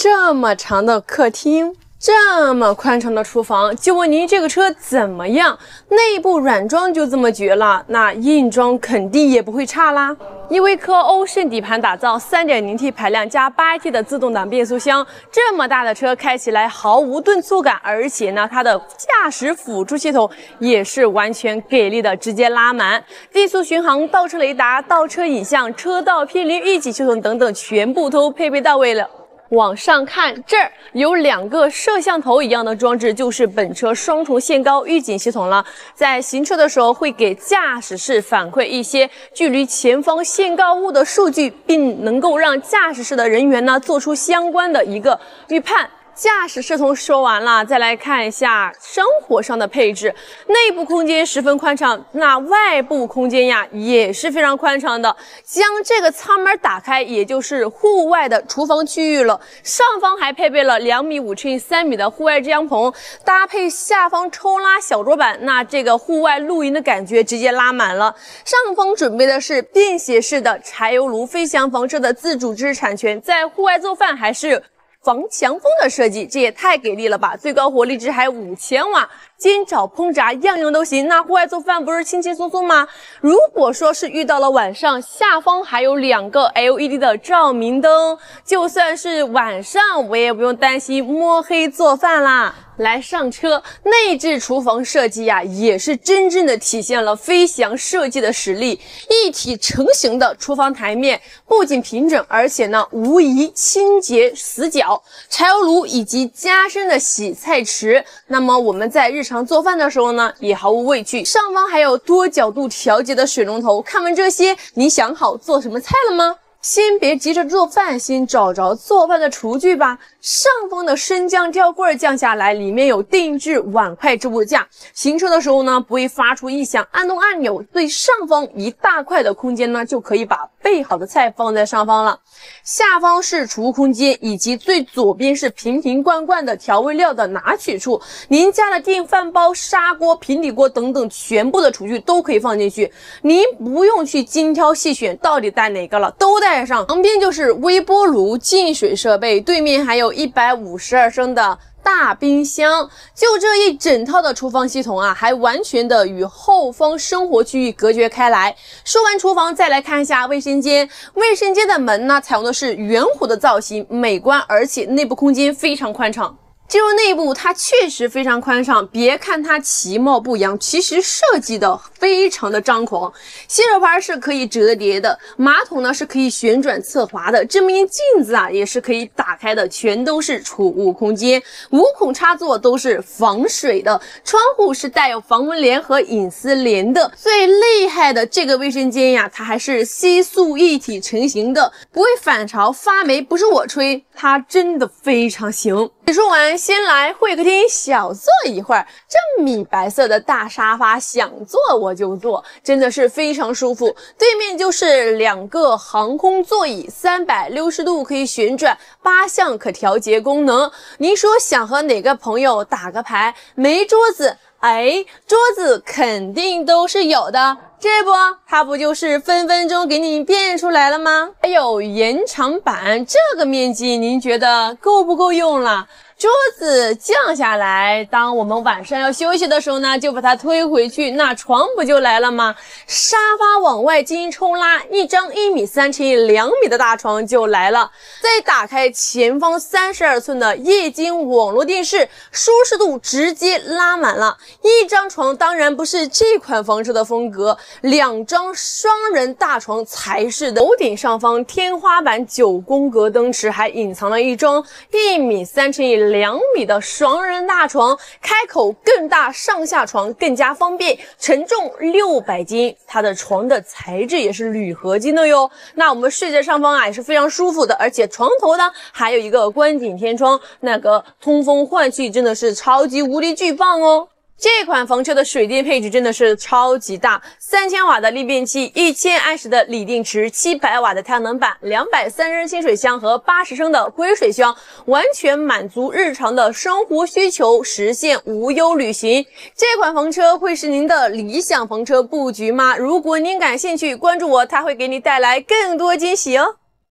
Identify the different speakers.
Speaker 1: 这么长的客厅，这么宽敞的厨房，就问您这个车怎么样？内部软装就这么绝了，那硬装肯定也不会差啦。依维柯欧胜底盘打造 3.0T 排量加 8AT 的自动挡变速箱，这么大的车开起来毫无顿挫感，而且呢，它的驾驶辅助系统也是完全给力的，直接拉满，低速巡航、倒车雷达、倒车影像、车道偏离预警系统等等，全部都配备到位了。往上看，这儿有2个摄像头一样的装置，就是本车双重限高预警系统了。在行车的时候，会给驾驶室反馈一些距离前方限高物的数据，并能够让驾驶室的人员呢做出相关的一个预判。驾驶系统说完了，再来看一下生活上的配置。内部空间十分宽敞，那外部空间呀也是非常宽敞的。将这个舱门打开，也就是户外的厨房区域了。上方还配备了2.5米乘以3米的户外遮阳棚，搭配下方抽拉小桌板，那这个户外露营的感觉直接拉满了。上方准备的是便携式的柴油炉，飞翔房车的自主知识产权，在户外做饭还是防强风的设计，这也太给力了吧！最高火力值还5000瓦，煎炒烹炸样样都行。那户外做饭不是轻轻松松吗？如果说是遇到了晚上，下方还有2个 LED 的照明灯，就算是晚上我也不用担心摸黑做饭啦。来上车，内置厨房设计呀，也是真正的体现了飞翔设计的实力。一体成型的厨房台面不仅平整，而且呢无疑清洁死角，柴油炉以及加深的洗菜池。那么我们在日常做饭的时候呢，也毫无畏惧。上方还有多角度调节的水龙头。看完这些，你想好做什么菜了吗？先别急着做饭，先找着做饭的厨具吧。上方的升降吊柜降下来，里面有定制碗筷置物架。行车的时候呢，不会发出异响。按动按钮，最上方一大块的空间呢，就可以把备好的菜放在上方了。下方是储物空间，以及最左边是瓶瓶罐罐的调味料的拿取处。您家的电饭煲、砂锅、平底锅等等，全部的厨具都可以放进去。您不用去精挑细选，到底带哪个了，都带上。旁边就是微波炉、净水设备，对面还有152升的大冰箱。就这一整套的厨房系统啊，还完全的与后方生活区域隔绝开来。说完厨房，再来看一下卫生间。卫生间的门呢，采用的是圆弧的造型，美观，而且内部空间非常宽敞。进入内部，它确实非常宽敞，别看它其貌不扬，其实设计的非常的张狂。洗手盘是可以折叠的，马桶呢是可以旋转侧滑的，这面镜子啊也是可以打开的，全都是储物空间。无孔插座都是防水的，窗户是带有防蚊帘和隐私帘的。最厉害的这个卫生间呀，它还是吸塑一体成型的，不会反潮发霉，不是我吹，它真的非常行。说完，先来会客厅小坐一会儿。这米白色的大沙发，想坐我就坐，真的是非常舒服。对面就是2个航空座椅，360度可以旋转，8项可调节功能。您说想和哪个朋友打个牌，没桌子，桌子肯定都是有的。这不，它不就是分分钟给你变出来了吗？还有延长板，这个面积您觉得够不够用了？桌子降下来，当我们晚上要休息的时候呢，就把它推回去，那床不就来了吗？沙发往外进行抽拉，一张1.3乘以2米的大床就来了。再打开前方32寸的液晶网络电视，舒适度直接拉满了。一张床当然不是这款房车的风格，2张双人大床才是的。楼顶上方天花板9宫格灯池，还隐藏了一张1.3乘以2米的双人大床，开口更大，上下床更加方便，承重600斤，它的床的材质也是铝合金的哟。那我们睡在上方啊也是非常舒服的，而且床头呢还有一个观景天窗，那个通风换气真的是超级无敌巨棒哦。这款房车的水电配置真的是超级大，3000瓦的逆变器，1000安时的锂电池，700瓦的太阳能板，230升清水箱和80升的灰水箱，完全满足日常的生活需求，实现无忧旅行。这款房车会是您的理想房车布局吗？如果您感兴趣，关注我，它会给你带来更多惊喜哦。